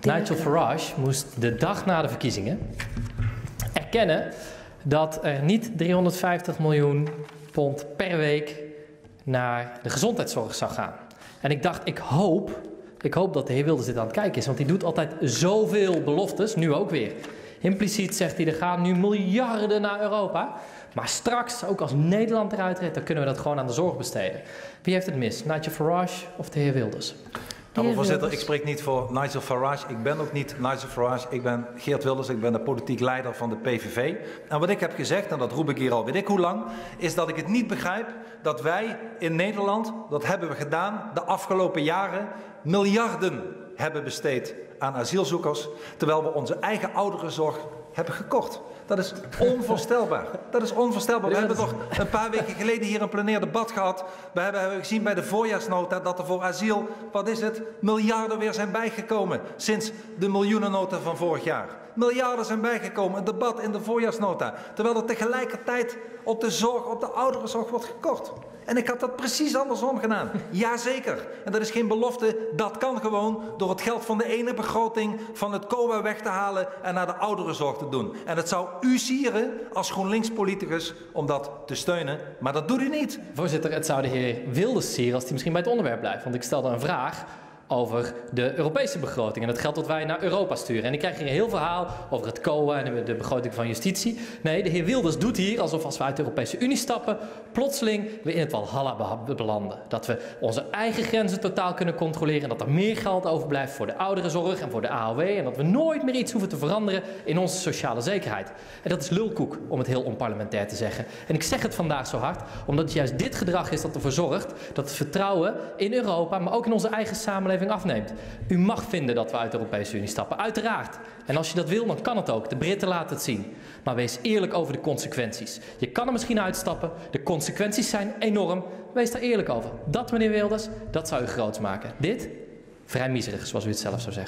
Nigel Farage moest de dag na de verkiezingen erkennen dat er niet 350 miljoen pond per week naar de gezondheidszorg zou gaan. En ik dacht, ik hoop dat de heer Wilders dit aan het kijken is, want die doet altijd zoveel beloftes, nu ook weer. Impliciet zegt hij, er gaan nu miljarden naar Europa. Maar straks, ook als Nederland eruit redt, dan kunnen we dat gewoon aan de zorg besteden. Wie heeft het mis? Nigel Farage of de heer Wilders? Nou, voorzitter, ik spreek niet voor Nigel Farage. Ik ben ook niet Nigel Farage. Ik ben Geert Wilders. Ik ben de politiek leider van de PVV. En wat ik heb gezegd, en dat roep ik hier al weet ik hoe lang, is dat ik het niet begrijp dat wij in Nederland, dat hebben we gedaan, de afgelopen jaren miljarden hebben besteed aan asielzoekers, terwijl we onze eigen ouderenzorg hebben gekort. Dat is onvoorstelbaar. Dat is onvoorstelbaar. We hebben toch een paar weken geleden hier een plenair debat gehad. We hebben gezien bij de voorjaarsnota dat er voor asiel, wat is het, miljarden weer zijn bijgekomen sinds de miljoenennota van vorig jaar. Miljarden zijn bijgekomen, een debat in de voorjaarsnota. Terwijl er tegelijkertijd op de zorg, op de ouderenzorg wordt gekort. En ik had dat precies andersom gedaan. Jazeker. En dat is geen belofte. Dat kan gewoon door het geld van de ene begroting van het COA weg te halen en naar de ouderenzorg te doen. En het zou u sieren als GroenLinks-politicus om dat te steunen. Maar dat doet u niet. Voorzitter, het zou de heer Wilders sieren als hij misschien bij het onderwerp blijft. Want ik stelde een vraag over de Europese begroting en het geld dat wij naar Europa sturen. En ik krijg hier een heel verhaal over het COA en de begroting van justitie. Nee, de heer Wilders doet hier alsof als we uit de Europese Unie stappen, plotseling we in het walhalla belanden. Dat we onze eigen grenzen totaal kunnen controleren en dat er meer geld overblijft voor de ouderenzorg en voor de AOW en dat we nooit meer iets hoeven te veranderen in onze sociale zekerheid. En dat is lulkoek, om het heel onparlementair te zeggen. En ik zeg het vandaag zo hard, omdat het juist dit gedrag is dat ervoor zorgt dat het vertrouwen in Europa, maar ook in onze eigen samenleving afneemt. U mag vinden dat we uit de Europese Unie stappen, uiteraard. En als je dat wil, dan kan het ook. De Britten laten het zien. Maar wees eerlijk over de consequenties. Je kan er misschien uitstappen, de consequenties zijn enorm. Wees daar eerlijk over. Dat, meneer Wilders, dat zou u groots maken. Dit, vrij miserig, zoals u het zelf zou zeggen.